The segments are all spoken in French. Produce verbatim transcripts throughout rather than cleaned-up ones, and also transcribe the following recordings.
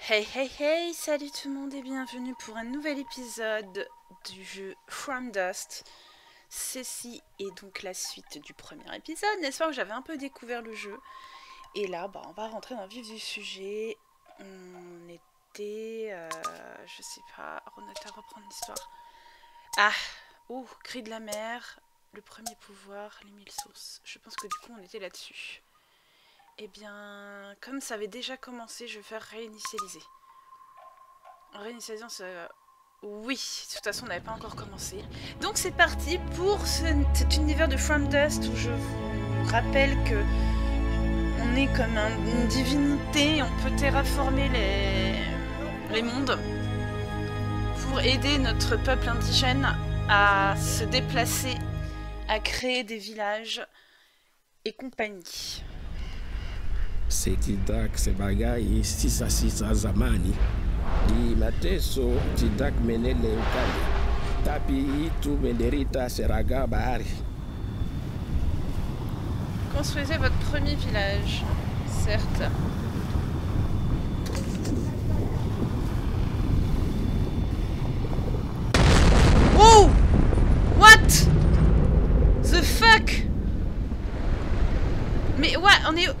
Hey hey hey, salut tout le monde et bienvenue pour un nouvel épisode du jeu From Dust. Ceci est donc la suite du premier épisode, n'est-ce pas, où j'avais un peu découvert le jeu. Et là, bah, on va rentrer dans le vif du sujet. On était... Euh, je sais pas, on était à reprendre l'histoire. Ah, oh, cri de la mer, le premier pouvoir, les mille sources. Je pense que du coup on était là-dessus. Eh bien, comme ça avait déjà commencé, je vais faire réinitialiser. Réinitialisation, ça... Oui, de toute façon, on n'avait pas encore commencé. Donc c'est parti pour ce, cet univers de From Dust où je vous rappelle que on est comme un, une divinité, on peut terraformer les, les mondes pour aider notre peuple indigène à se déplacer, à créer des villages et compagnie. Setidak sebagai sisa-sisa zamani di mateso tidak menele ukali tapi itu menderita seraga bahari. Construisez votre premier village, certes. Oh! What? The fuck? Mais ouais, on est...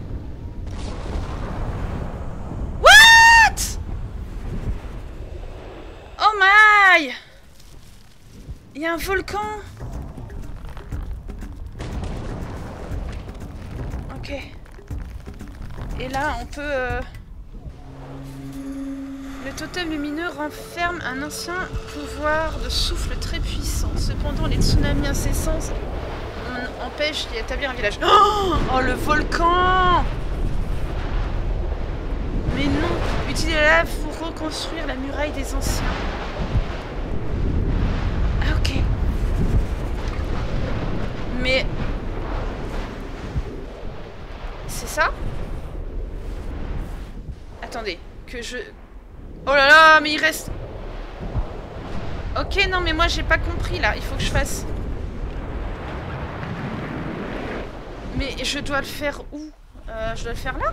Oh my! Il y a un volcan. Ok. Et là, on peut... Euh... Le totem lumineux renferme un ancien pouvoir de souffle très puissant. Cependant, les tsunamis incessants empêchent d'y établir un village. Oh, oh, le volcan! Mais non! Utilisez la lave pour reconstruire la muraille des anciens. Ah, ok. Mais... C'est ça? Attendez, que je... Oh là là, mais il reste... Ok, non, mais moi, j'ai pas compris, là. Il faut que je fasse... Mais je dois le faire où? euh, Je dois le faire là?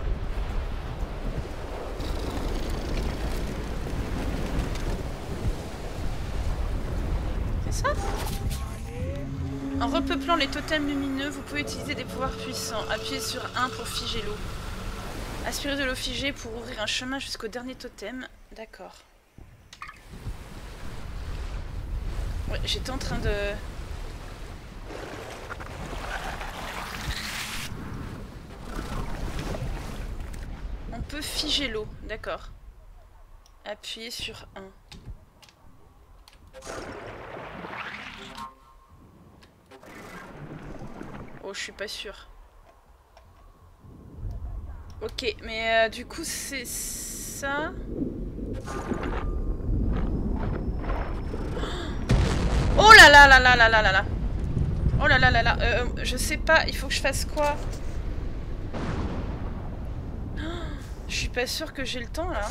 Ça? En repeuplant les totems lumineux, vous pouvez utiliser des pouvoirs puissants. Appuyez sur un pour figer l'eau. Aspirez de l'eau figée pour ouvrir un chemin jusqu'au dernier totem. D'accord. Ouais, j'étais en train de... On peut figer l'eau, d'accord. Appuyez sur un. Oh, je suis pas sûre. Ok, mais euh, du coup, c'est ça. Oh là là là là là là là là. Oh là là là là. Euh, je sais pas, il faut que je fasse quoi? Je suis pas sûre que j'ai le temps, là.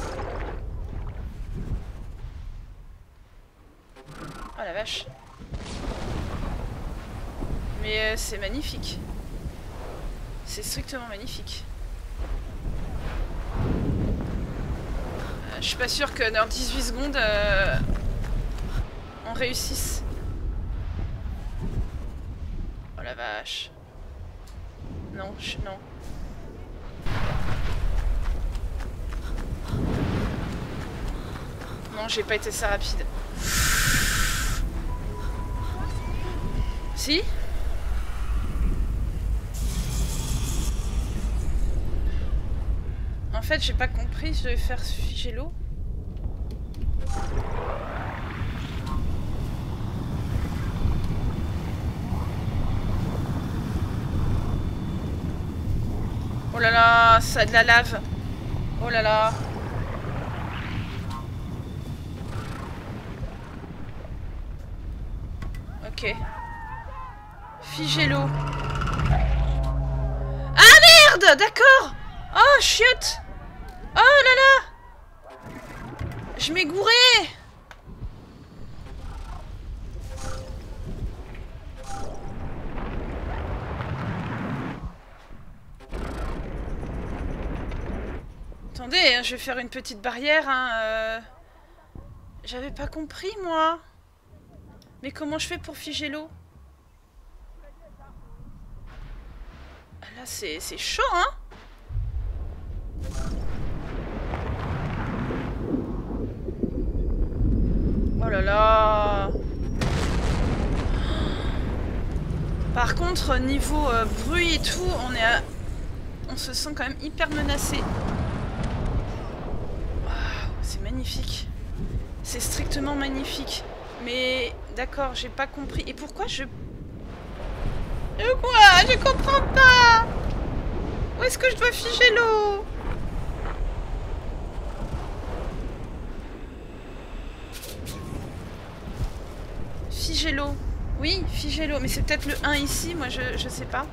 Oh la vache. Mais euh, c'est magnifique. C'est strictement magnifique. Euh, je suis pas sûre que dans dix-huit secondes, euh, on réussisse. Oh la vache. Non, je, non. Non, j'ai pas été ça rapide. Si? En fait, j'ai pas compris, je devais faire figer l'eau. Oh là là, ça a de la lave. Oh là là. Ok. Figer l'eau. Ah merde! D'accord! Oh chut! Oh là là! Je m'ai gouré! Attendez, je vais faire une petite barrière, hein. Euh... J'avais pas compris, moi. Mais comment je fais pour figer l'eau? Là, c'est chaud, hein. Oh là là. Par contre, niveau euh, bruit et tout, on est à... on se sent quand même hyper menacé. Wow, c'est magnifique. C'est strictement magnifique. Mais d'accord, j'ai pas compris. Et pourquoi je... De quoi? Je comprends pas. Où est-ce que je dois figer l'eau? Figer l'eau. Oui, figer l'eau. Mais c'est peut-être le un ici, moi je, je sais pas.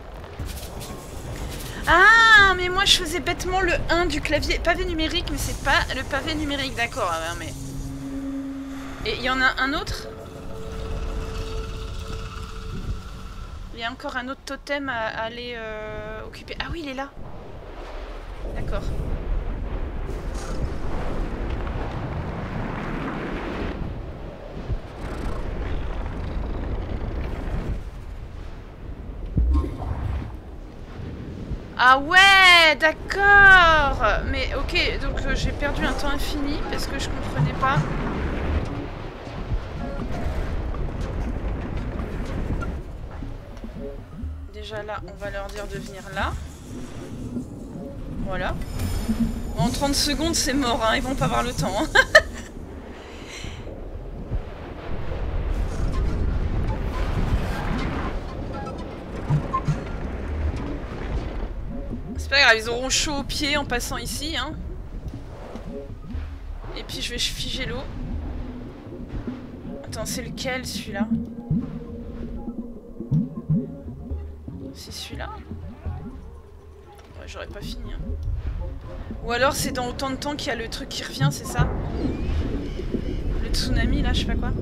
Ah, mais moi je faisais bêtement le un du clavier. Pavé numérique, mais c'est pas le pavé numérique, d'accord. Ah, mais... Et il y en a un autre? Il y a encore un autre totem à, à aller euh, occuper. Ah oui, il est là. D'accord. Ah ouais, d'accord. Mais ok, donc euh, j'ai perdu un temps infini parce que je comprenais pas. Déjà là, on va leur dire de venir là. Voilà. En trente secondes, c'est mort, hein. Ils vont pas avoir le temps. Hein. C'est pas grave, ils auront chaud aux pieds en passant ici. Hein. Et puis je vais figer l'eau. Attends, c'est lequel celui-là? C'est celui-là? Ouais, j'aurais pas fini. Hein. Ou alors c'est dans autant de temps qu'il y a le truc qui revient, c'est ça? Le tsunami là, je sais pas quoi.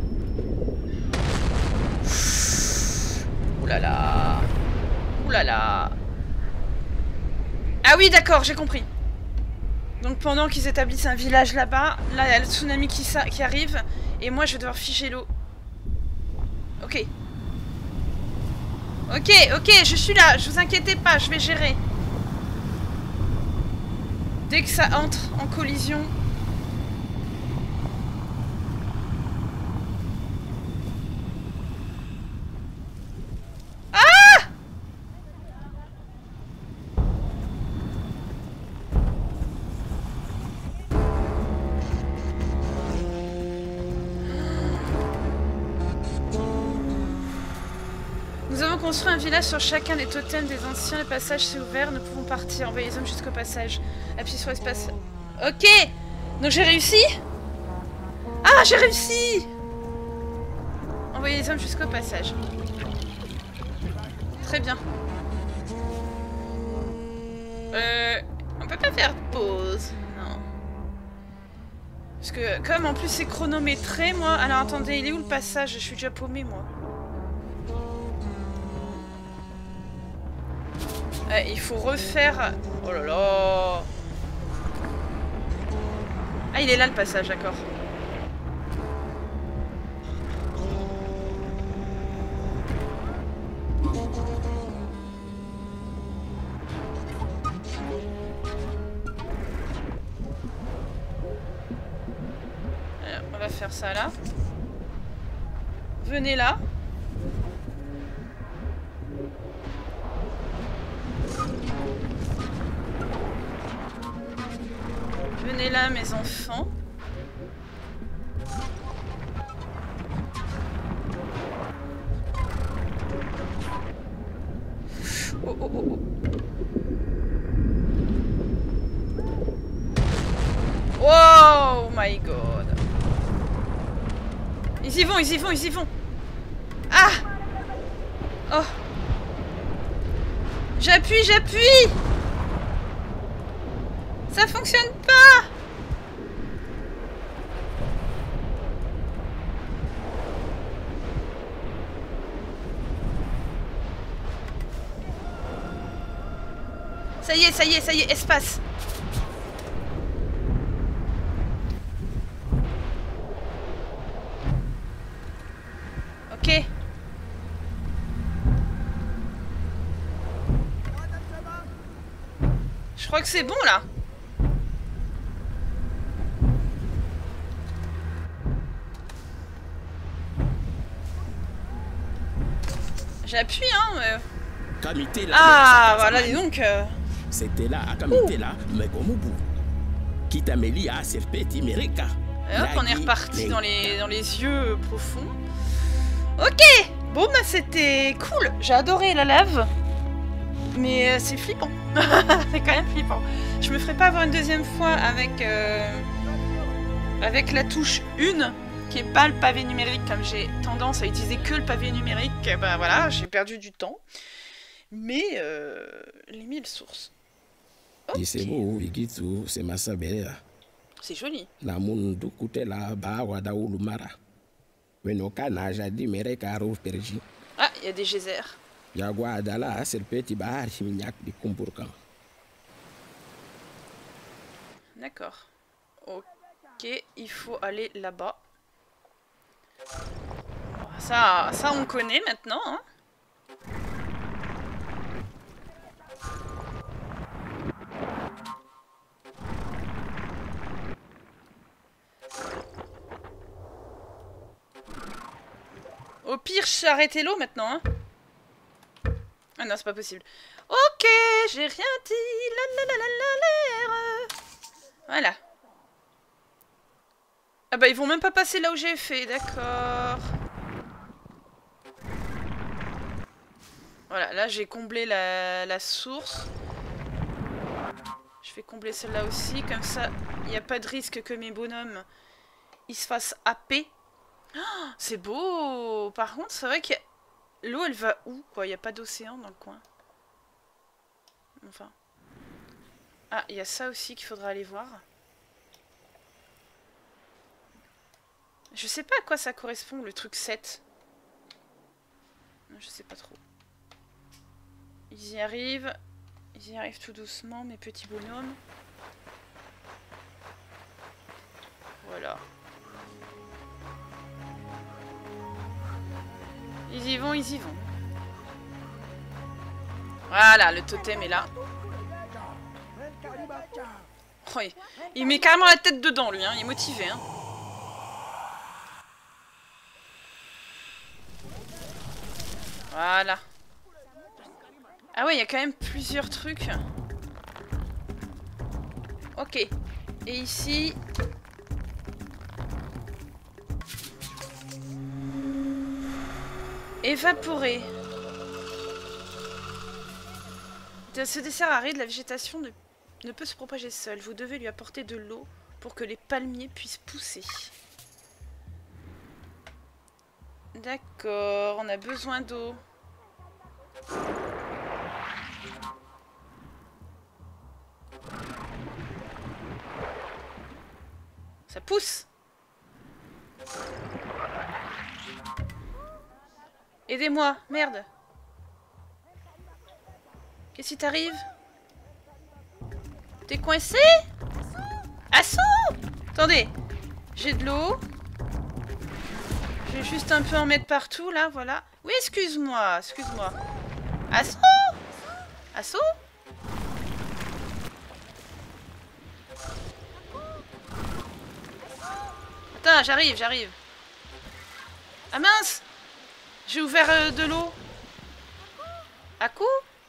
Ouh là là. Ouh là là. Ah oui, d'accord, j'ai compris. Donc pendant qu'ils établissent un village là-bas, là il y a le tsunami qui, qui arrive, et moi je vais devoir figer l'eau. Ok. Ok, ok, je suis là, je vous inquiétez pas, je vais gérer. Dès que ça entre en collision... Ah! Nous avons construit un village sur chacun des totems des anciens. Le passage s'est ouvert. Nous pouvons partir. Envoyer les hommes jusqu'au passage. Appuyez sur l'espace. Ok. Donc j'ai réussi. Ah, j'ai réussi. Envoyer les hommes jusqu'au passage. Très bien. Euh... On peut pas faire pause. Non. Parce que comme en plus c'est chronométré, moi... Alors attendez, il est où le passage? Je suis déjà paumée, moi. Euh, il faut refaire... Oh là là. Ah, il est là le passage, d'accord. Alors, on va faire ça là. Venez là. Venez là, mes enfants. Oh, oh, oh, oh. Oh my god. Ils y vont, ils y vont, ils y vont. Ah! Oh. J'appuie, j'appuie! Ça fonctionne pas! Ça y est, ça y est, ça y est, espace. crois que c'est bon là. J'appuie hein. Mais... Ah voilà, dis donc. Euh... C'était là, Kamite là, mais comme au bout. Qui t'a mêlé à Serpeti Mereka. Et hop, on est reparti dans les, dans les yeux profonds. Ok. Bon bah c'était cool. J'ai adoré la lave. Mais euh, c'est flippant. C'est quand même flippant. Je me ferai pas avoir une deuxième fois avec euh, avec la touche un qui est pas le pavé numérique, comme j'ai tendance à utiliser que le pavé numérique. Bah voilà, j'ai perdu du temps. Mais euh, les mille sources. Okay. C'est beau, c'est ma sabella. C'est joli. La mundu kutela ba wada ulumara. Wenoka na jadi mereka ro perji. Ah, il y a des geysers. Yagwa dala serpeti bahar minyak di kumpurkan. D'accord. Ok, il faut aller là-bas. Ça, ça on connaît maintenant. Hein. Au pire, je vais arrêter l'eau maintenant. Hein. Ah non, c'est pas possible. Ok, j'ai rien dit. La la la la la la. Voilà. Ah bah ils vont même pas passer là où j'ai fait, d'accord. Voilà, là j'ai comblé la, la source. Je vais combler celle-là aussi, comme ça il n'y a pas de risque que mes bonhommes ils se fassent happer. Oh, c'est beau. Par contre, c'est vrai que l'eau elle va où quoi? Il n'y a pas d'océan dans le coin. Enfin. Ah, il y a ça aussi qu'il faudra aller voir. Je sais pas à quoi ça correspond, le truc sept. Je sais pas trop. Ils y arrivent. Ils y arrivent tout doucement, mes petits bonhommes. Voilà. Ils y vont, ils y vont. Voilà, le totem est là. Oh, il, il met carrément la tête dedans, lui. Hein, il est motivé. Hein. Voilà. Ah ouais, il y a quand même plusieurs trucs. Ok. Et ici... Évaporer. De ce dessert aride, la végétation ne, ne peut se propager seule. Vous devez lui apporter de l'eau pour que les palmiers puissent pousser. D'accord, on a besoin d'eau. Ça pousse. Aidez-moi, merde. Qu'est-ce qui t'arrive? T'es coincé? Assaut! Attendez, j'ai de l'eau. Je vais juste un peu en mettre partout, là, voilà. Oui, excuse-moi, excuse-moi. Assaut! Assaut? Attends, j'arrive, j'arrive. Ah mince! J'ai ouvert euh, de l'eau. À coup?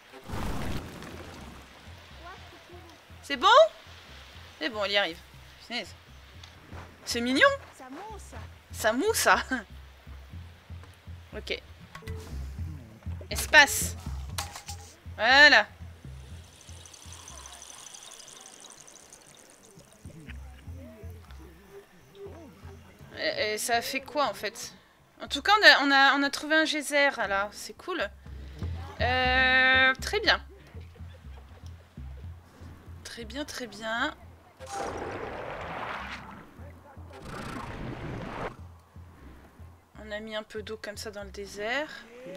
C'est bon? C'est bon, il y arrive. C'est mignon. Ça mousse, ça. Ok. Espace. Voilà. Et, et ça fait quoi en fait? En tout cas, on a, on a, on a trouvé un geyser là. C'est cool. Euh, très bien. Très bien, très bien. On a mis un peu d'eau comme ça dans le désert.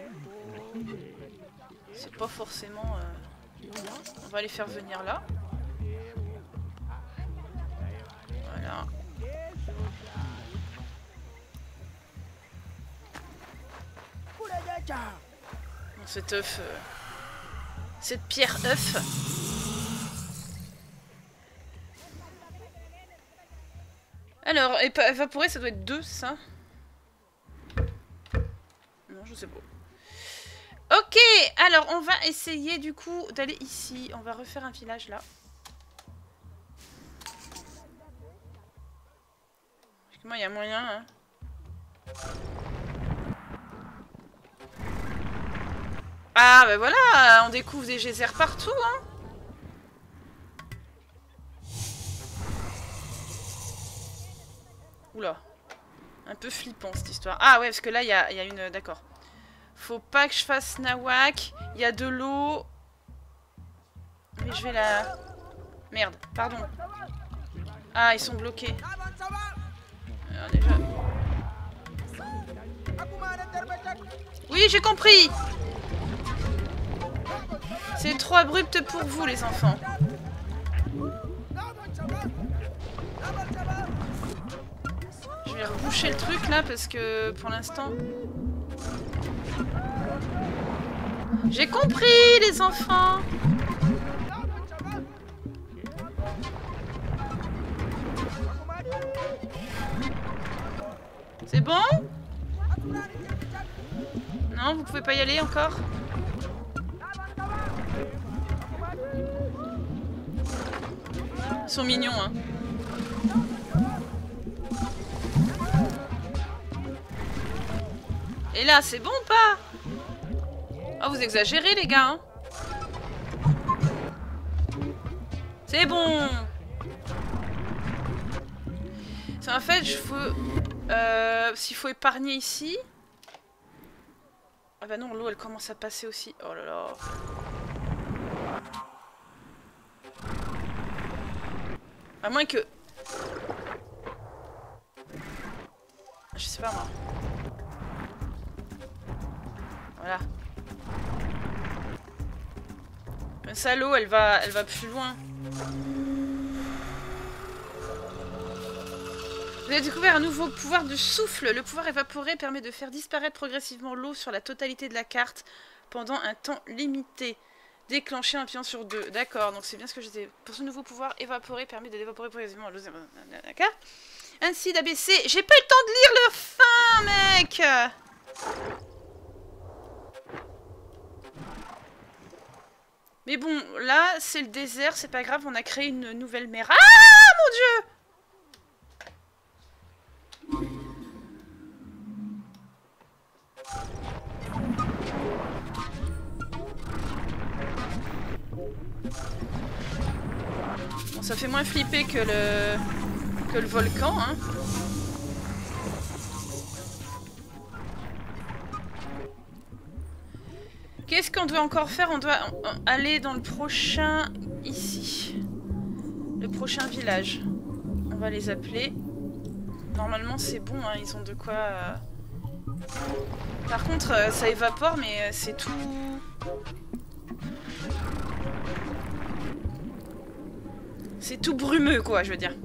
C'est pas forcément... Euh... On va les faire venir là. Voilà. Bon, cet œuf... Euh... Cette pierre œuf... Alors, évaporer, ça doit être deux, ça. Non, je sais pas. Ok, alors on va essayer du coup d'aller ici. On va refaire un village là. Moi, il y a moyen, hein. Ah, bah voilà, on découvre des geysers partout, hein. Oula. Un peu flippant, cette histoire. Ah ouais, parce que là, il y a, y a une... D'accord. Faut pas que je fasse nawak. Il y a de l'eau. Mais je vais la... Merde, pardon. Ah, ils sont bloqués. Alors, déjà... Oui, j'ai compris. C'est trop abrupt pour vous, les enfants. Je vais reboucher le truc, là, parce que, pour l'instant... J'ai compris, les enfants. C'est bon? Non, vous pouvez pas y aller encore? Ils sont mignons, hein. Et là, c'est bon ou pas? Oh, vous exagérez, les gars, hein. C'est bon. C'est en fait, je veux... Euh, s'il faut épargner ici... Ah bah non, l'eau, elle commence à passer aussi. Oh là là. À moins que... Je sais pas, moi. Voilà. Mais ça, l'eau, elle va, elle va plus loin. Vous avez découvert un nouveau pouvoir de souffle. Le pouvoir évaporé permet de faire disparaître progressivement l'eau sur la totalité de la carte pendant un temps limité. Déclencher un pion sur deux. D'accord, donc c'est bien ce que j'étais. Pour ce nouveau pouvoir, évaporer permet de d'évaporer progressivement l'eau de la carte. Ainsi d'abaisser. J'ai pas eu le temps de lire le fin, mec. Mais bon, là, c'est le désert, c'est pas grave, on a créé une nouvelle mer. Ah, mon Dieu! Bon, ça fait moins flipper que le que le volcan, hein. Qu'est-ce qu'on doit encore faire? On doit aller dans le prochain... Ici. Le prochain village. On va les appeler. Normalement, c'est bon, hein, ils ont de quoi... Euh... Par contre, euh, ça évapore, mais euh, c'est tout... C'est tout brumeux, quoi, je veux dire.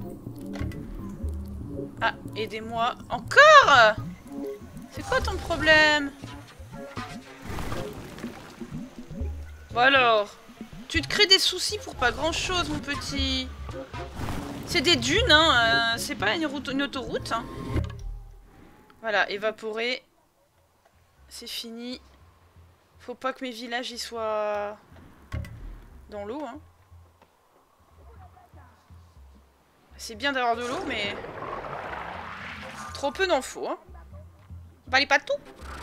Ah, aidez-moi. Encore? C'est quoi ton problème? Bon alors, tu te crées des soucis pour pas grand chose, mon petit. C'est des dunes, hein, euh, c'est pas une, route, une autoroute. Hein. Voilà, évaporer. C'est fini. Faut pas que mes villages y soient dans l'eau. Hein. C'est bien d'avoir de l'eau, mais trop peu d'en faut. Hein. Valait pas tout.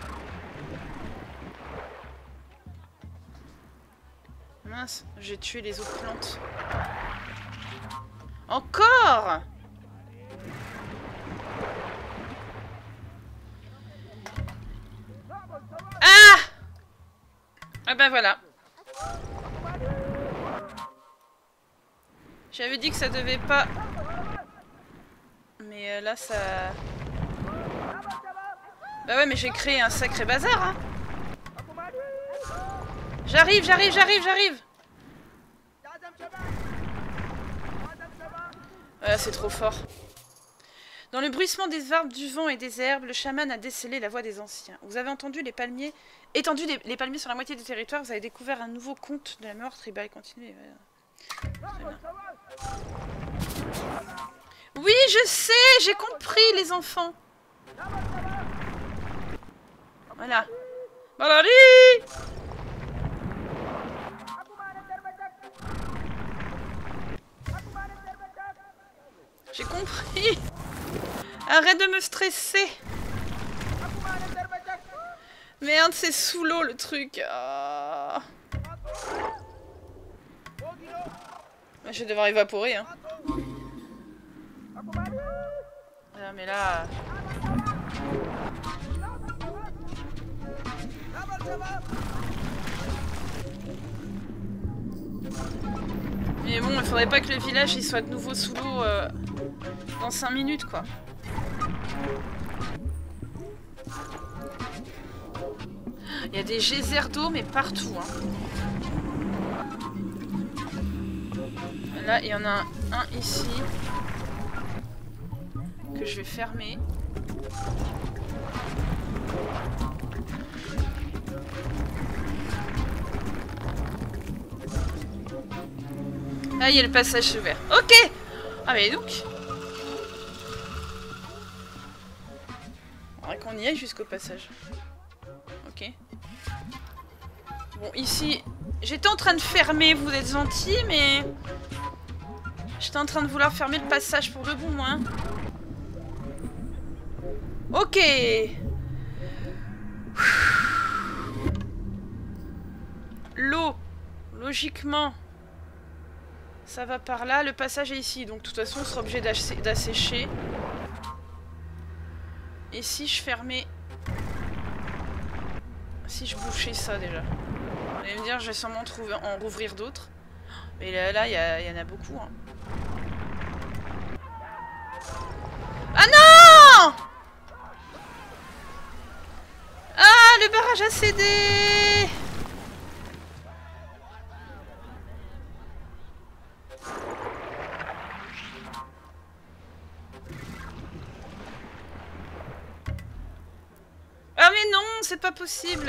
Mince, j'ai tué les autres plantes. Encore! Ah! Ah ben voilà. J'avais dit que ça devait pas... Mais euh, là, ça... Bah ouais, mais j'ai créé un sacré bazar, hein. J'arrive, j'arrive, j'arrive, j'arrive. Voilà, c'est trop fort. Dans le bruissement des arbres, du vent et des herbes, le chaman a décelé la voix des anciens. Vous avez entendu les palmiers, étendu les, les palmiers sur la moitié du territoire, vous avez découvert un nouveau conte de la mémoire tribale. Continuez. Oui, je sais, j'ai compris les enfants. Voilà. Balari. J'ai compris. Arrête de me stresser. Merde, c'est sous l'eau le truc. Oh. Je vais devoir évaporer. Hein. Ah, mais là... Mais bon, il faudrait pas que le village il soit de nouveau sous l'eau euh, dans cinq minutes, quoi. Il y a des geysers d'eau, mais partout. Hein. Là, il y en a un, un ici. Que je vais fermer. Ah, il y a le passage ouvert. Ok. Ah, mais donc... On qu'on y aille jusqu'au passage. Ok. Bon, ici... J'étais en train de fermer, vous êtes gentils, mais... J'étais en train de vouloir fermer le passage pour de bon, moi. Ok. L'eau, logiquement, ça va par là. Le passage est ici, donc de toute façon, on sera obligé d'assécher. Et si je fermais... Si je bouchais ça, déjà. Vous allez me dire, je vais sûrement trouver, en rouvrir d'autres. Mais là, là, il y, y en a beaucoup. Hein. Ah non! Ah, le barrage a cédé! Ah mais non, c'est pas possible!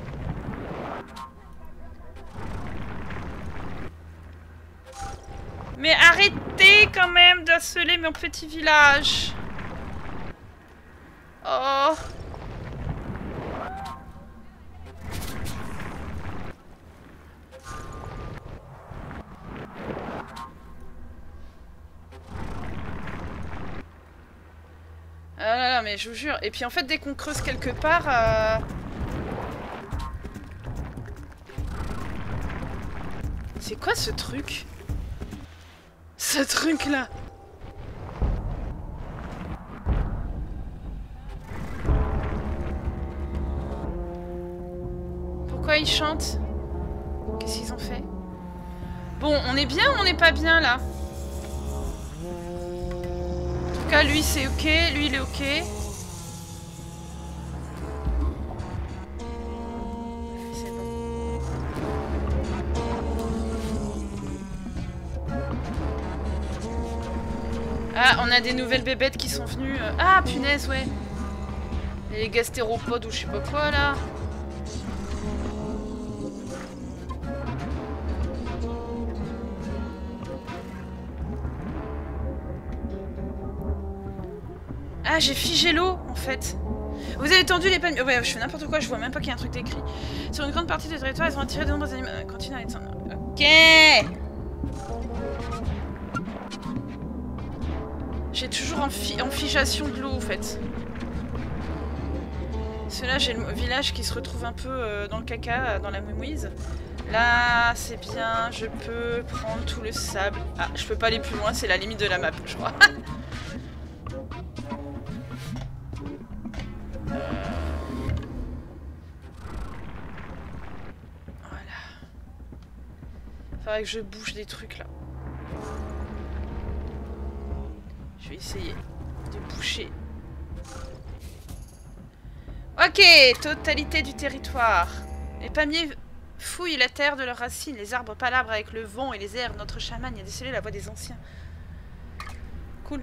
Mais arrêtez quand même d'asseler mon petit village! Oh! Ah là là, mais je vous jure. Et puis en fait, dès qu'on creuse quelque part... Euh... C'est quoi ce truc? Ce truc-là? Pourquoi ils chantent? Qu'est-ce qu'ils ont fait? Bon, on est bien ou on n'est pas bien, là? En tout cas, lui, c'est ok. Lui, il est ok. C'est bon. Ah, on a des nouvelles bébêtes qui sont venues. Ah, punaise, ouais. Les gastéropodes ou je sais pas quoi, là. Ah, j'ai figé l'eau, en fait. Vous avez tendu les palmes... Ouais, je fais n'importe quoi, je vois même pas qu'il y a un truc d'écrit. Sur une grande partie du territoire, ils ont attiré de nombreux animaux... Continue à être... Ok. J'ai toujours en, fi... en figeation de l'eau, en fait. Parce que là, j'ai le village qui se retrouve un peu euh, dans le caca, dans la mémouise. Là, c'est bien, je peux prendre tout le sable. Ah, je peux pas aller plus loin, c'est la limite de la map, je crois. Faudrait que je bouge des trucs là. Je vais essayer de boucher. Ok, totalité du territoire. Les palmiers fouillent la terre de leurs racines, les arbres palabres avec le vent et les airs. Notre chaman y a décelé la voix des anciens. Cool.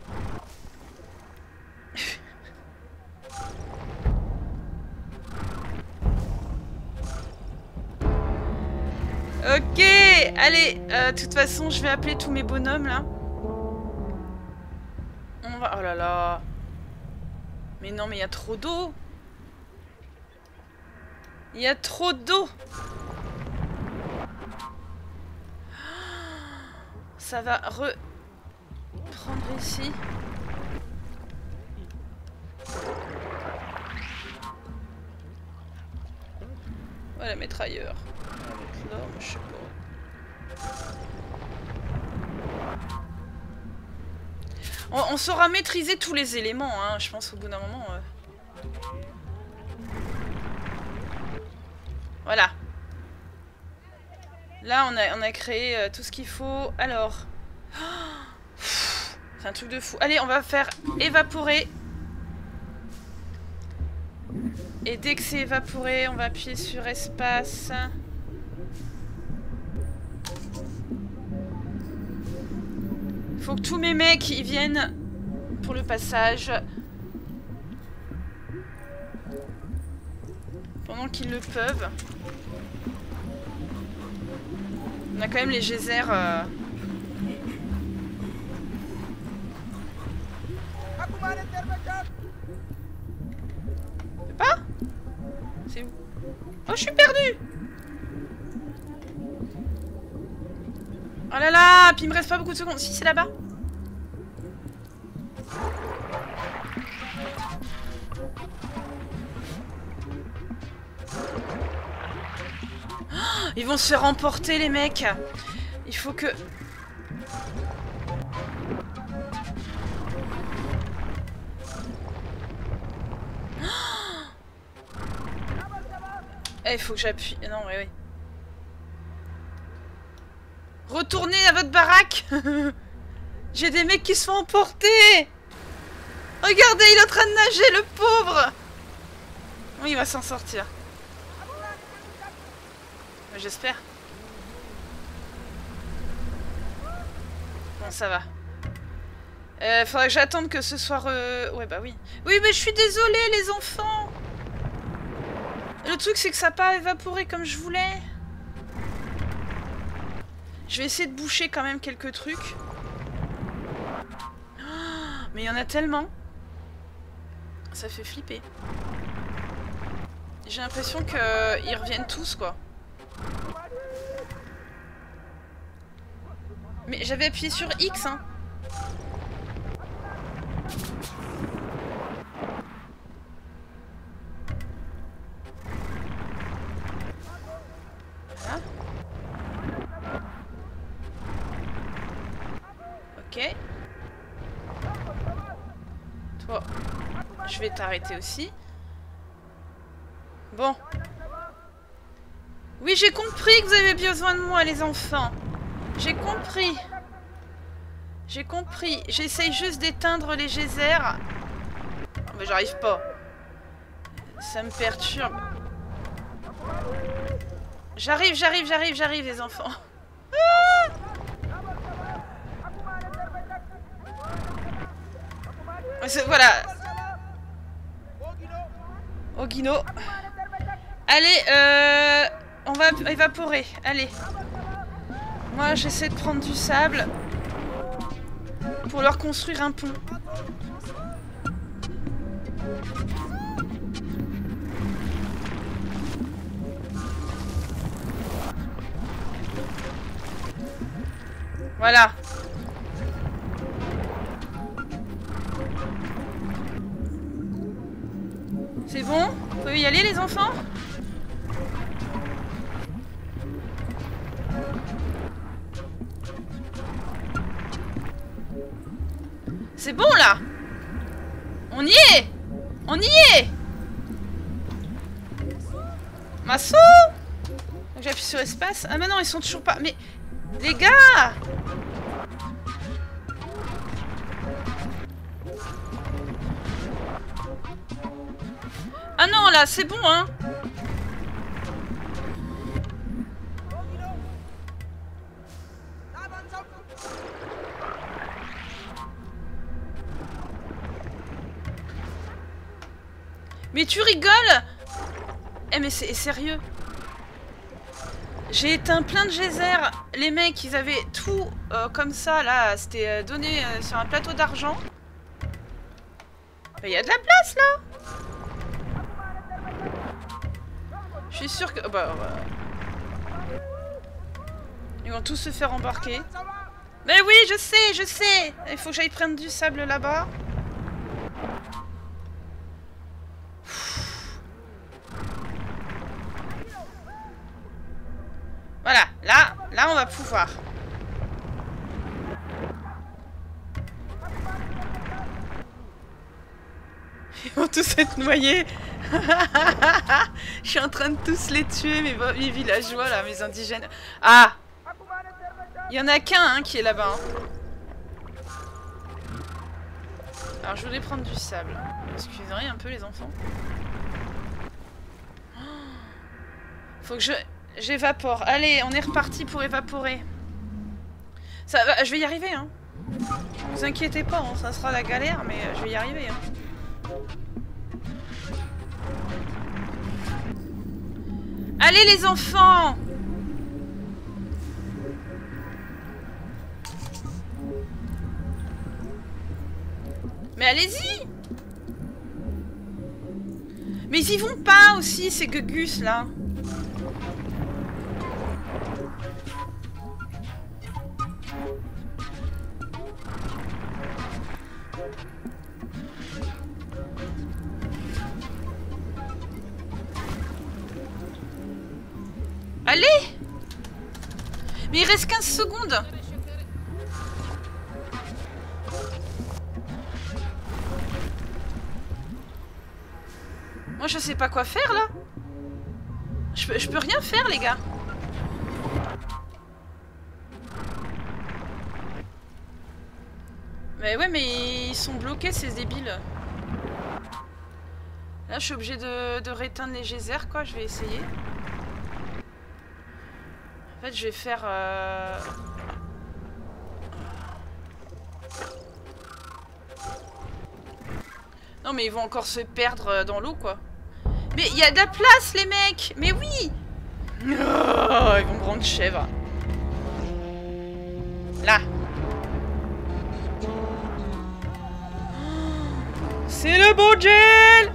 Ok, allez, de euh, toute façon, je vais appeler tous mes bonhommes, là. On va... Oh là là. Mais non, mais il y a trop d'eau. Il y a trop d'eau. Ça va reprendre ici. Ouais, la mettre ailleurs. Avec l'homme, je sais pas. On, on saura maîtriser tous les éléments, hein, je pense au bout d'un moment. Euh... Voilà. Là, on a, on a créé euh, tout ce qu'il faut. Alors. C'est un truc de fou. Allez, on va faire évaporer. Et dès que c'est évaporé, on va appuyer sur espace. Faut que tous mes mecs ils viennent pour le passage. Pendant qu'ils le peuvent. On a quand même les geysers. Euh... C'est pas? C'est où? Oh, je suis perdue! Oh là là! Puis il me reste pas beaucoup de secondes. Si, c'est là-bas. Oh, ils vont se faire emporter, les mecs. Il faut que... Eh, il faut que j'appuie. Non, oui, oui. Retournez à votre baraque. J'ai des mecs qui se font emporter. Regardez, il est en train de nager, le pauvre. Oui, il va s'en sortir. J'espère. Bon, ça va. Euh, faudrait que j'attende que ce soit... Re... Ouais, bah oui. Oui, mais je suis désolée, les enfants. Le truc, c'est que ça n'a pas évaporé comme je voulais. Je vais essayer de boucher quand même quelques trucs. Oh, mais il y en a tellement. Ça fait flipper. J'ai l'impression qu'ils reviennent tous, quoi. Mais j'avais appuyé sur X, hein. Voilà. Ok. Toi, je vais t'arrêter aussi. Bon. Oui, j'ai compris que vous avez besoin de moi, les enfants. J'ai compris. J'ai compris. J'essaye juste d'éteindre les geysers. Oh, mais j'arrive pas. Ça me perturbe. J'arrive, j'arrive, j'arrive, j'arrive, les enfants. Ah! Voilà. Ogino. Allez, euh, on va évaporer. Allez. Moi, j'essaie de prendre du sable pour leur construire un pont. Voilà. C'est bon? Vous pouvez y aller, les enfants? C'est bon, là? On y est! On y est! Masso! J'appuie sur espace. Ah, mais non, ils sont toujours pas... Mais... Les gars! Ah non, là, c'est bon, hein. Mais tu rigoles? Eh, mais c'est sérieux. J'ai éteint plein de geysers. Les mecs, ils avaient tout euh, comme ça, là. C'était euh, donné euh, sur un plateau d'argent. Il y a de la place là. Je suis sûre que... Oh, bah, bah... Ils vont tous se faire embarquer. Mais oui, je sais, je sais. Il faut que j'aille prendre du sable là-bas. Voilà, là, là on va pouvoir. Ils vont tous être noyés. Je suis en train de tous les tuer, mes, mes villageois là, mes indigènes. Ah! Il y en a qu'un hein, qui est là-bas. Hein. Alors je voulais prendre du sable. Excusez un peu les enfants. Faut que je... J'évapore. Allez, on est reparti pour évaporer. Ça va, je vais y arriver, hein. Vous inquiétez pas, hein, ça sera la galère, mais je vais y arriver, hein. Allez les enfants! Mais allez-y! Mais ils y vont pas aussi, ces gugus là. Allez! Mais il reste quinze secondes! Moi je sais pas quoi faire là! Je peux, je peux rien faire les gars! Mais ouais mais ils sont bloqués ces débiles! Là je suis obligée de, de réteindre les geysers quoi, je vais essayer. En fait, je vais faire... Euh... Non, mais ils vont encore se perdre dans l'eau, quoi. Mais il y a de la place, les mecs! Mais oui! Oh, ils vont me rendre chèvre. Là. C'est le beau gel!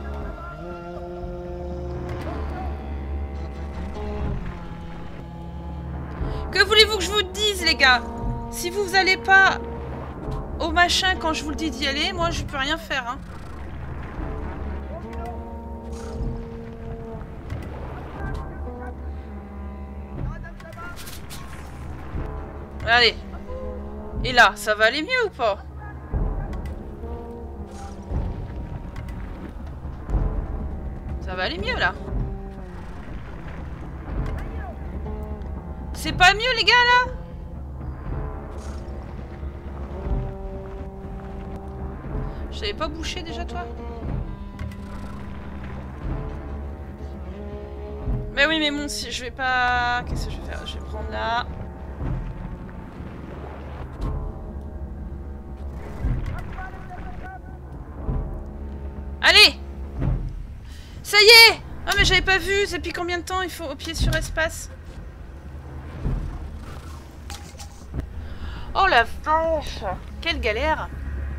Que voulez-vous que je vous dise, les gars? Si vous allez pas au machin quand je vous le dis d'y aller, moi je peux rien faire. Hein. Allez. Et là, ça va aller mieux ou pas? Ça va aller mieux là. C'est pas mieux les gars là? Je savais pas boucher déjà toi? Mais oui mais bon si je vais pas... Qu'est-ce que je vais faire? Je vais prendre là. Allez! Ça y est! Ah mais j'avais pas vu, depuis combien de temps il faut au pied sur espace? Oh la vache! Quelle galère!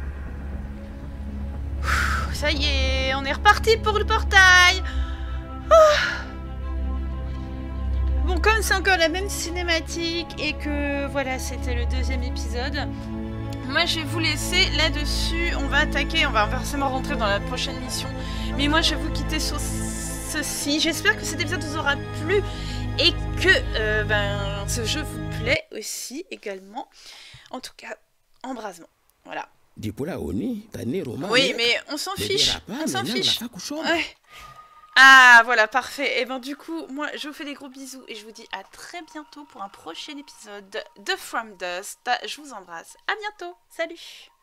Ça y est, on est reparti pour le portail! Oh. Bon, comme c'est encore la même cinématique et que voilà, c'était le deuxième épisode, moi je vais vous laisser là-dessus. On va attaquer, on va forcément rentrer dans la prochaine mission. Mais moi je vais vous quitter sur ceci. J'espère que cet épisode vous aura plu et que euh, ben, ce jeu vous plaît aussi également. En tout cas, embrasement. Voilà. Oui, mais on s'en fiche. On s'en fiche. Ouais. Ah, voilà, parfait. Et ben du coup, moi, je vous fais des gros bisous et je vous dis à très bientôt pour un prochain épisode de From Dust. Je vous embrasse. À bientôt. Salut.